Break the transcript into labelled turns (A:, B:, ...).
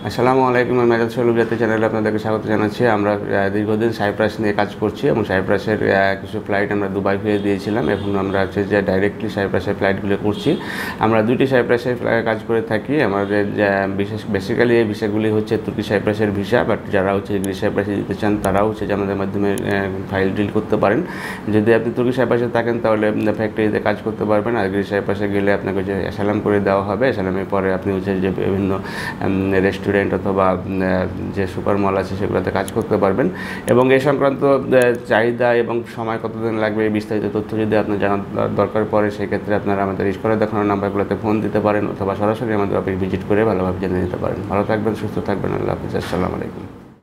A: আসসালামু আলাইকুম। আমি মেজাজ শৈলব জাতীয় চ্যানেলে আপনাদেরকে স্বাগত জানাচ্ছি। আমরা দীর্ঘদিন সাইপ্রাস নিয়ে কাজ করছি এবং সাইপ্রাসের কিছু ফ্লাইট আমরা দুবাই ফিরে দিয়েছিলাম। এখন আমরা হচ্ছে যে ডাইরেক্টলি সাইপ্রাসের ফ্লাইটগুলো করছি। আমরা দুটি সাইপ্রাসের কাজ করে থাকি। আমাদের বেসিক্যালি এই ভিসাগুলি হচ্ছে তুর্কি সাইপ্রাসের ভিসা, বাট যারা হচ্ছে গ্রিস সাইপ্রাসে দিতে চান তারাও হচ্ছে যে আমাদের মাধ্যমে ফাইল ডিল করতে পারেন। যদি আপনি তুর্কি সাইপ্রাসে থাকেন তাহলে ফ্যাক্টরিতে কাজ করতে পারবেন, আর গ্রিস সাইপ্রাসে গেলে আপনাকে যে অ্যাসাইলাম করে দেওয়া হবে। অ্যাসাইলামের পরে আপনি হচ্ছে যে বিভিন্ন রেস্টুরেন্ট অথবা যে সুপার মল আছে সেগুলোতে কাজ করতে পারবেন। এবং এই সংক্রান্ত চাহিদা এবং সময় কতদিন লাগবে এই বিস্তারিত তথ্য যদি আপনার জানার দরকার পড়ে, সেক্ষেত্রে আপনারা আমাদের স্ক্রিনে দেখানো নাম্বারগুলোতে ফোন দিতে পারেন অথবা সরাসরি আমাদের অফিস ভিজিট করে ভালোভাবে জেনে নিতে পারেন। ভালো থাকবেন, সুস্থ থাকবেন। আল্লাহ হাফিজ। আসসালামু আলাইকুম।